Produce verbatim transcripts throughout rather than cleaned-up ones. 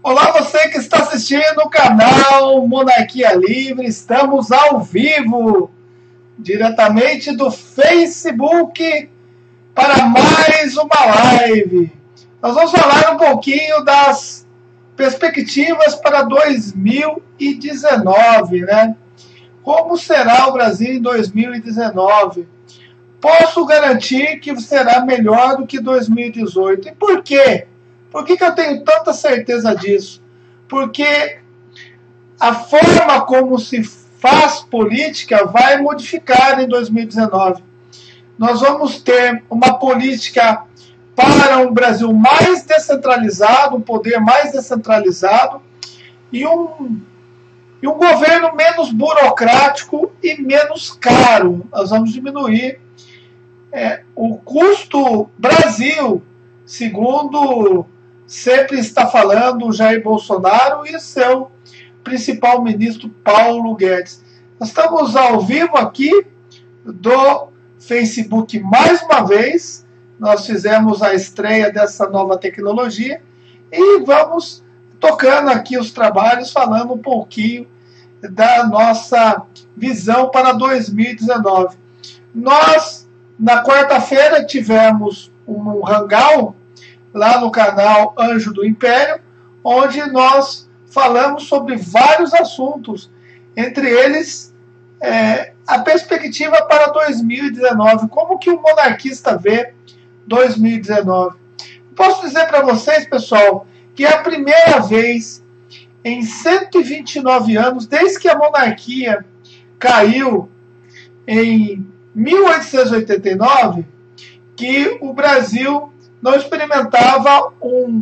Olá, você que está assistindo o canal Monarquia Livre. Estamos ao vivo, diretamente do Facebook, para mais uma live. Nós vamos falar um pouquinho das perspectivas para dois mil e dezenove, né? Como será o Brasil em dois mil e dezenove? Posso garantir que será melhor do que dois mil e dezoito. E por quê? Por que que eu tenho tanta certeza disso? Porque a forma como se faz política vai modificar em dois mil e dezenove. Nós vamos ter uma política para um Brasil mais descentralizado, um poder mais descentralizado e um, e um governo menos burocrático e menos caro. Nós vamos diminuir é, o custo Brasil, segundo sempre está falando o Jair Bolsonaro e seu principal ministro Paulo Guedes. Nós estamos ao vivo aqui do Facebook mais uma vez. Nós fizemos a estreia dessa nova tecnologia e vamos tocando aqui os trabalhos, falando um pouquinho da nossa visão para dois mil e dezenove. Nós, na quarta-feira, tivemos um hangout lá no canal Anjo do Império, onde nós falamos sobre vários assuntos, entre eles é, a perspectiva para dois mil e dezenove, como que o monarquista vê dois mil e dezenove. Posso dizer para vocês, pessoal, que é a primeira vez em cento e vinte e nove anos, desde que a monarquia caiu em mil oitocentos e oitenta e nove, que o Brasil não experimentava um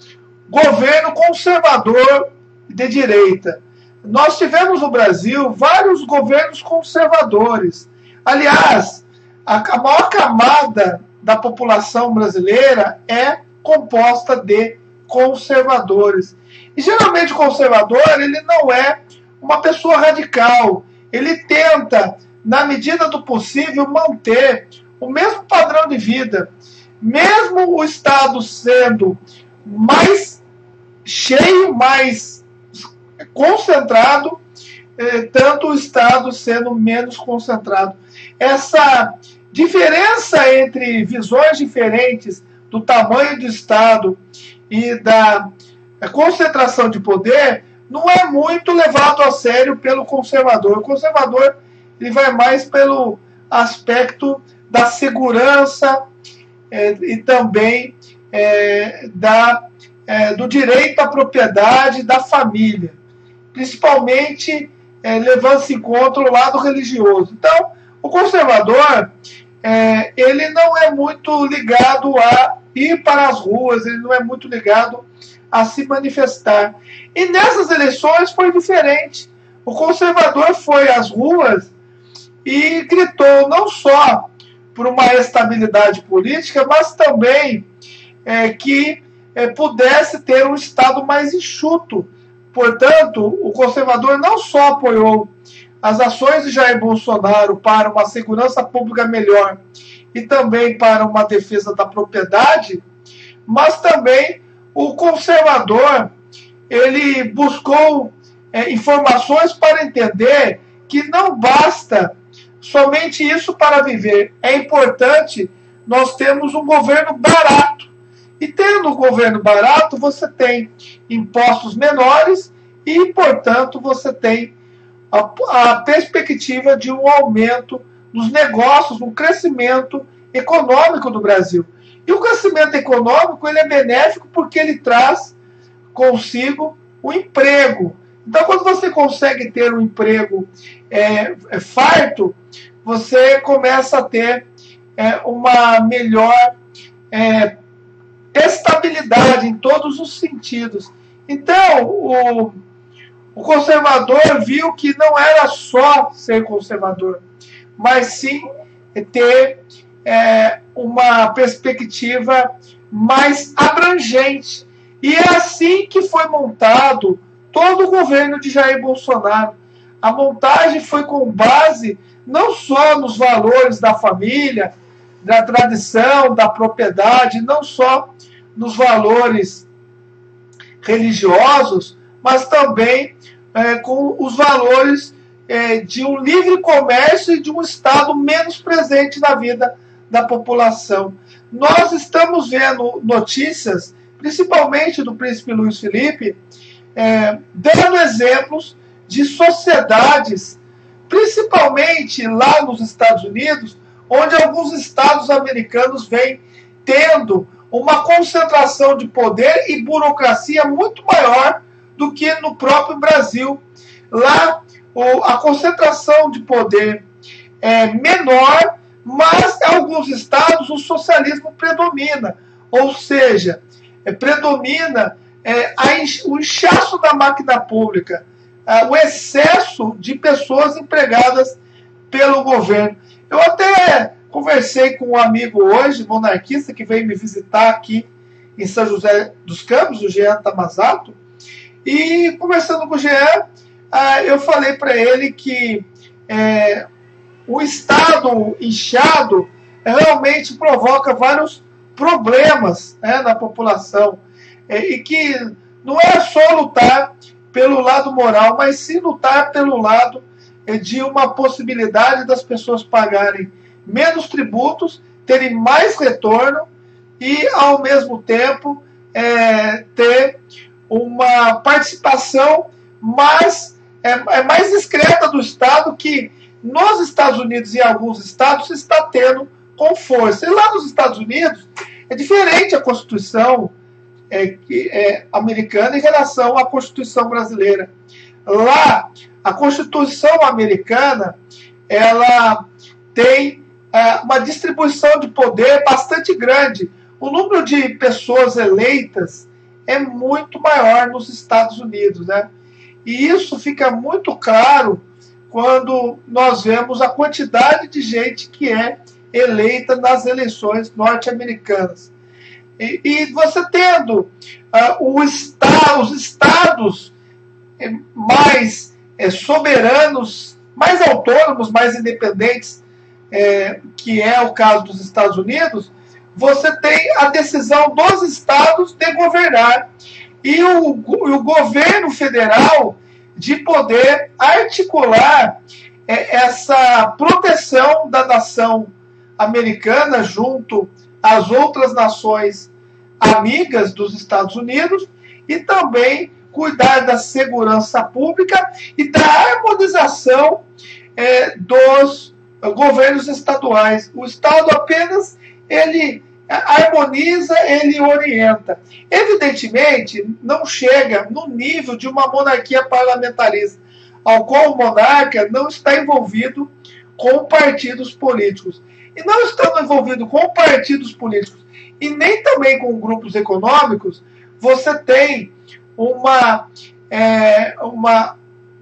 governo conservador de direita. Nós tivemos no Brasil vários governos conservadores. Aliás, a maior camada da população brasileira é composta de conservadores. E geralmente o conservador, ele não é uma pessoa radical. Ele tenta, na medida do possível, manter o mesmo padrão de vida. Mesmo o Estado sendo mais cheio, mais concentrado, eh, tanto o Estado sendo menos concentrado. Essa diferença entre visões diferentes do tamanho do Estado e da concentração de poder não é muito levado a sério pelo conservador. O conservador ele vai mais pelo aspecto da segurança, É, e também é, da, é, do direito à propriedade da família, principalmente é, levando-se em conta o lado religioso. Então, o conservador é, ele não é muito ligado a ir para as ruas, ele não é muito ligado a se manifestar. E nessas eleições foi diferente. O conservador foi às ruas e gritou não só por uma estabilidade política, mas também é, que é, pudesse ter um Estado mais enxuto. Portanto, o conservador não só apoiou as ações de Jair Bolsonaro para uma segurança pública melhor e também para uma defesa da propriedade, mas também o conservador ele buscou é, informações para entender que não basta somente isso para viver. É importante nós termos um governo barato. E tendo um governo barato, você tem impostos menores e, portanto, você tem a, a perspectiva de um aumento dos negócios, um crescimento econômico do Brasil. E o crescimento econômico ele é benéfico porque ele traz consigo o emprego. Então, quando você consegue ter um emprego é, é, farto, você começa a ter é, uma melhor é, estabilidade em todos os sentidos. Então, o, o conservador viu que não era só ser conservador, mas sim ter é, uma perspectiva mais abrangente. E é assim que foi montado todo o governo de Jair Bolsonaro. A montagem foi com base não só nos valores da família, da tradição, da propriedade, não só nos valores religiosos, mas também é, com os valores é, de um livre comércio e de um Estado menos presente na vida da população. Nós estamos vendo notícias, principalmente do príncipe Luiz Felipe, é, dando exemplos de sociedades, principalmente lá nos Estados Unidos, onde alguns estados americanos vêm tendo uma concentração de poder e burocracia muito maior do que no próprio Brasil. Lá, a concentração de poder é menor, mas em alguns estados o socialismo predomina, ou seja, é, predomina é, a, o inchaço da máquina pública, é, o excesso de pessoas empregadas pelo governo. Eu até conversei com um amigo hoje, monarquista, que veio me visitar aqui em São José dos Campos, o Jean Tamazato, e conversando com o Jean, eu falei para ele que é, o Estado inchado realmente provoca vários problemas, né, na população, é, e que não é só lutar pelo lado moral, mas sim lutar pelo lado é, de uma possibilidade das pessoas pagarem menos tributos, terem mais retorno e, ao mesmo tempo, é, ter uma participação mais, é, é mais discreta do Estado, que nos Estados Unidos e em alguns estados se está tendo com força. E lá nos Estados Unidos é diferente a Constituição é, que, é, americana em relação à Constituição brasileira. Lá, a Constituição americana, ela tem é, uma distribuição de poder bastante grande. O número de pessoas eleitas é muito maior nos Estados Unidos, né? E isso fica muito claro quando nós vemos a quantidade de gente que é eleita nas eleições norte-americanas. E, e você tendo uh, o está, os estados eh, mais eh, soberanos, mais autônomos, mais independentes, eh, que é o caso dos Estados Unidos, você tem a decisão dos estados de governar e o, o governo federal de poder articular é, essa proteção da nação americana junto às outras nações amigas dos Estados Unidos e também cuidar da segurança pública e da harmonização é, dos governos estaduais. O Estado apenas ele harmoniza, ele orienta. Evidentemente, não chega no nível de uma monarquia parlamentarista, ao qual o monarca não está envolvido com partidos políticos. E não estando envolvido com partidos políticos e nem também com grupos econômicos, você tem uma, é, uma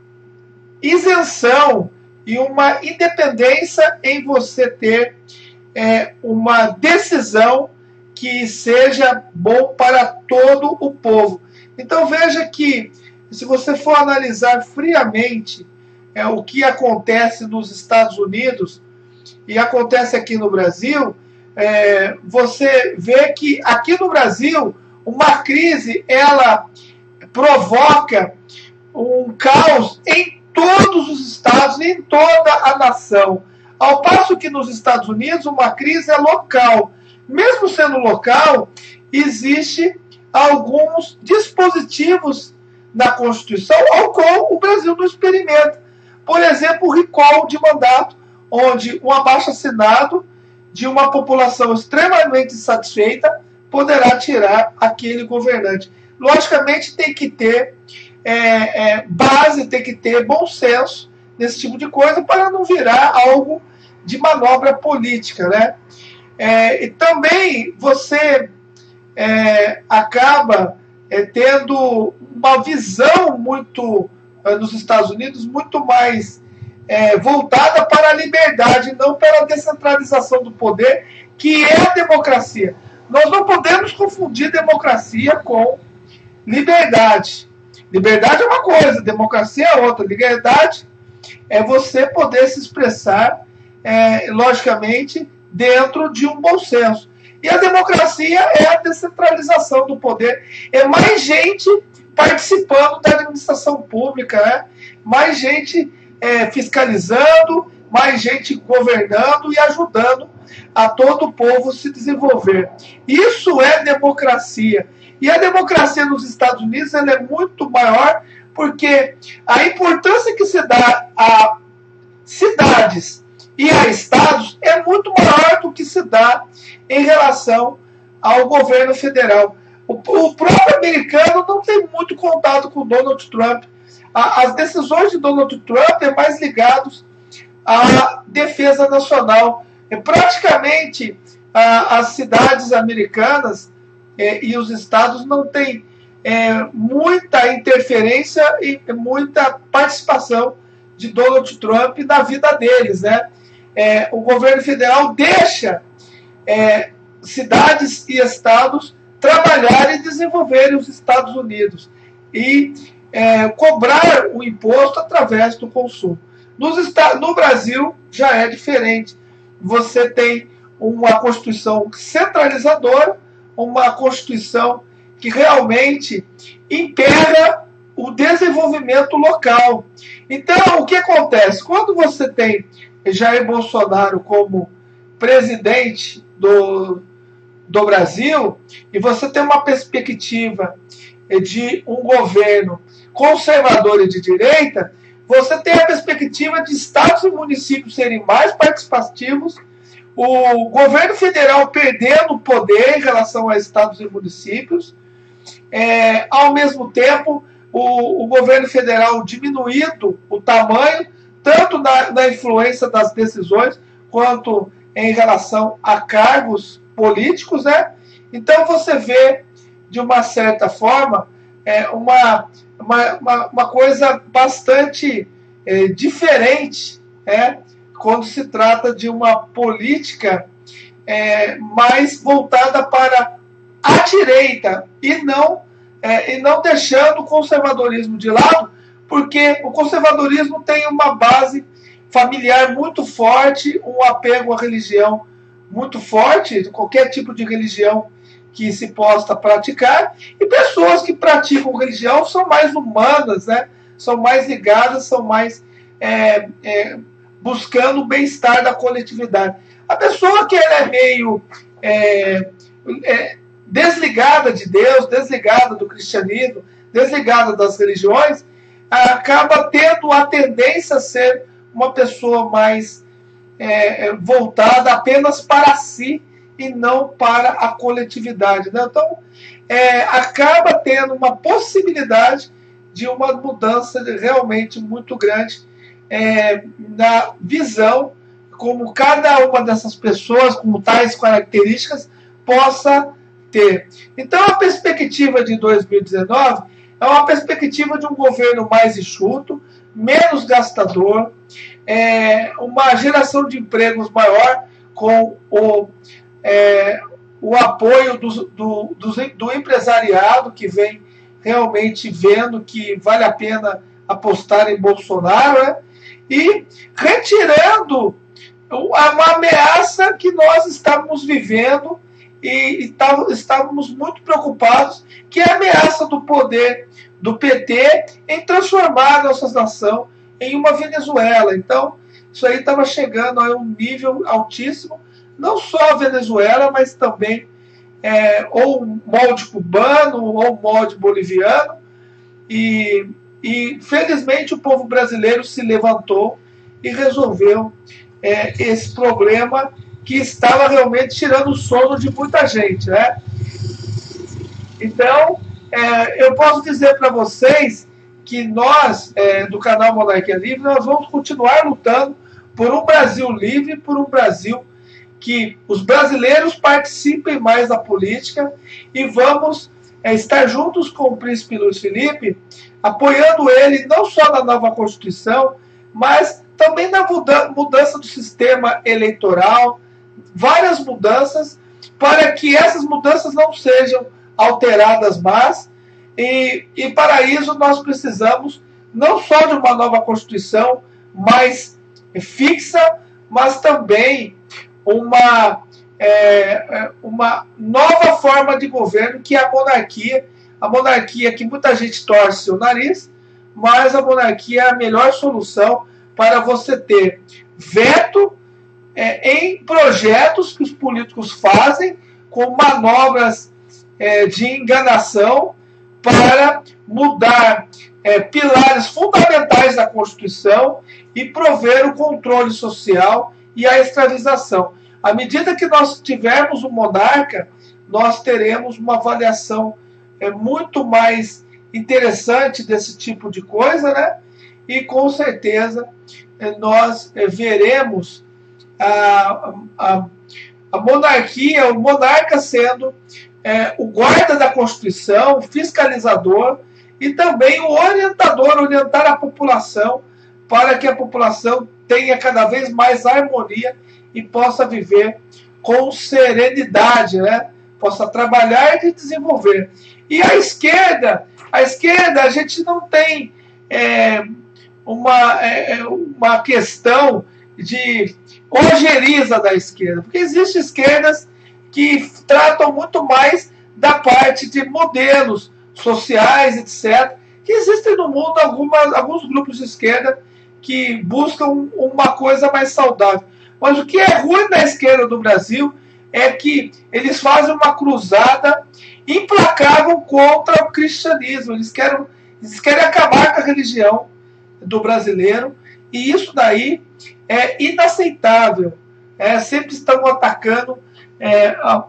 isenção e uma independência em você ter é, uma decisão que seja bom para todo o povo. Então veja que, se você for analisar friamente é, o que acontece nos Estados Unidos e acontece aqui no Brasil, é, você vê que aqui no Brasil uma crise ela provoca um caos em todos os estados e em toda a nação. Ao passo que nos Estados Unidos uma crise é local. Mesmo sendo local, existe alguns dispositivos na Constituição ao qual o Brasil não experimenta. Por exemplo, o recall de mandato, onde um abaixo-assinado de uma população extremamente insatisfeita poderá tirar aquele governante. Logicamente, tem que ter é, é, base, tem que ter bom senso nesse tipo de coisa para não virar algo de manobra política, né? É, e também você é, acaba é, tendo uma visão muito, é, nos Estados Unidos, muito mais é, voltada para a liberdade, não para a descentralização do poder, que é a democracia. Nós não podemos confundir democracia com liberdade. Liberdade é uma coisa, democracia é outra. Liberdade é você poder se expressar, é, logicamente, dentro de um bom senso. E a democracia é a descentralização do poder. É mais gente participando da administração pública, né? Mais gente é, fiscalizando, mais gente governando e ajudando a todo o povo se desenvolver. Isso é democracia. E a democracia nos Estados Unidos ela é muito maior porque a importância que se dá a cidades e a estados é muito maior do que se dá em relação ao governo federal. O, o próprio americano não tem muito contato com Donald Trump. A, as decisões de Donald Trump é mais ligadas à defesa nacional. É, praticamente a, as cidades americanas é, e os estados não têm é, muita interferência e muita participação de Donald Trump na vida deles, né? É, o governo federal deixa é, cidades e estados trabalharem e desenvolverem os Estados Unidos e é, cobrar o imposto através do consumo. Nos, no Brasil já é diferente. Você tem uma Constituição centralizadora, uma Constituição que realmente impera o desenvolvimento local. Então, o que acontece? Quando você tem Jair Bolsonaro como presidente do, do Brasil, e você tem uma perspectiva de um governo conservador e de direita, você tem a perspectiva de estados e municípios serem mais participativos, o governo federal perdendo poder em relação a estados e municípios, é, ao mesmo tempo o, o governo federal diminuindo o tamanho, tanto na, na influência das decisões, quanto em relação a cargos políticos, né? Então você vê, de uma certa forma, é, uma, uma, uma, uma coisa bastante é, diferente, né? Quando se trata de uma política é, mais voltada para a direita e não, é, e não deixando o conservadorismo de lado, porque o conservadorismo tem uma base familiar muito forte, um apego à religião muito forte, qualquer tipo de religião que se possa praticar, e pessoas que praticam religião são mais humanas, né? São mais ligadas, são mais é, é, buscando o bem-estar da coletividade. A pessoa que ela é meio é, é, desligada de Deus, desligada do cristianismo, desligada das religiões, acaba tendo a tendência a ser uma pessoa mais é, voltada apenas para si e não para a coletividade, né? Então, é, acaba tendo uma possibilidade de uma mudança realmente muito grande é, na visão, como cada uma dessas pessoas, com tais características, possa ter. Então, a perspectiva de dois mil e dezenove é uma perspectiva de um governo mais enxuto, menos gastador, é, uma geração de empregos maior, com o, é, o apoio do, do, do, do empresariado, que vem realmente vendo que vale a pena apostar em Bolsonaro, né? E retirando uma ameaça que nós estávamos vivendo e estávamos muito preocupados, que é a ameaça do poder do P T em transformar a nossa nação em uma Venezuela. Então, isso aí estava chegando a um nível altíssimo, não só a Venezuela, mas também é, ou um molde cubano, ou um molde boliviano, e, e felizmente o povo brasileiro se levantou e resolveu é, esse problema que estava realmente tirando o sono de muita gente, né? Então, é, eu posso dizer para vocês que nós, é, do canal Monarquia Livre, nós vamos continuar lutando por um Brasil livre, por um Brasil que os brasileiros participem mais da política, e vamos é, estar juntos com o príncipe Luiz Felipe, apoiando ele não só na nova Constituição, mas também na mudança do sistema eleitoral, várias mudanças, para que essas mudanças não sejam alteradas mais, e, e para isso nós precisamos não só de uma nova Constituição mais fixa, mas também uma, é, uma nova forma de governo, que é a monarquia, a monarquia que muita gente torce o nariz, mas a monarquia é a melhor solução para você ter veto é, em projetos que os políticos fazem com manobras é, de enganação para mudar é, pilares fundamentais da Constituição e prover o controle social e a escravização. À medida que nós tivermos um monarca, nós teremos uma avaliação é, muito mais interessante desse tipo de coisa, né? E com certeza é, nós é, veremos a, a, a monarquia, o monarca sendo é, o guarda da Constituição, o fiscalizador e também o orientador, orientar a população para que a população tenha cada vez mais harmonia e possa viver com serenidade, né? Possa trabalhar e desenvolver. E a esquerda, a esquerda, a gente não tem é, uma, é, uma questão de ojeriza da esquerda, porque existem esquerdas que tratam muito mais da parte de modelos sociais, etcétera, que existem no mundo algumas, alguns grupos de esquerda que buscam uma coisa mais saudável. Mas o que é ruim da esquerda do Brasil é que eles fazem uma cruzada implacável contra o cristianismo. Eles querem, eles querem acabar com a religião do brasileiro, e isso daí é inaceitável. É, sempre estão atacando é, a,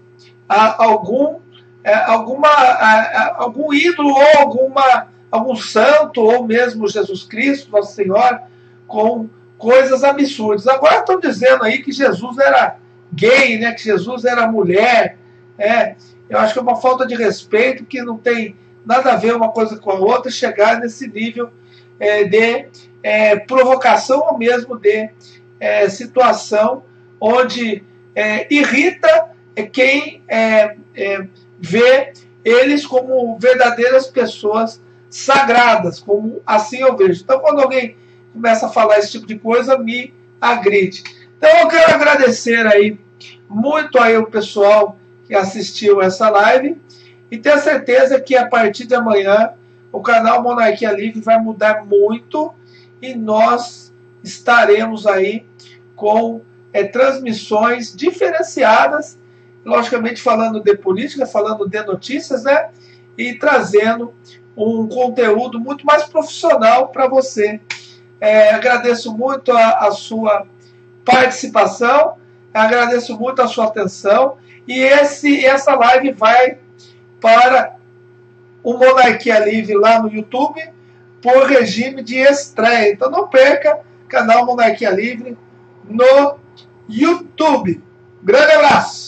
a, algum, é, alguma, a, a, algum ídolo ou alguma, algum santo, ou mesmo Jesus Cristo, Nossa Senhora, com coisas absurdas. Agora estão dizendo aí que Jesus era gay, né, que Jesus era mulher. É, eu acho que é uma falta de respeito, que não tem nada a ver uma coisa com a outra, chegar nesse nível é, de é, provocação ou mesmo de é, situação onde é, irrita quem é, é, vê eles como verdadeiras pessoas sagradas, como assim eu vejo. Então, quando alguém começa a falar esse tipo de coisa, me agride. Então, eu quero agradecer aí muito aí o pessoal que assistiu essa live e ter certeza que a partir de amanhã o canal Monarquia Livre vai mudar muito e nós estaremos aí com é, transmissões diferenciadas, logicamente falando de política, falando de notícias, né? E trazendo um conteúdo muito mais profissional para você. É, agradeço muito a, a sua participação, agradeço muito a sua atenção, e esse, essa live vai para o Monarquia Livre lá no YouTube por regime de estreia. Então não perca, canal Monarquia Livre no YouTube. Grande abraço!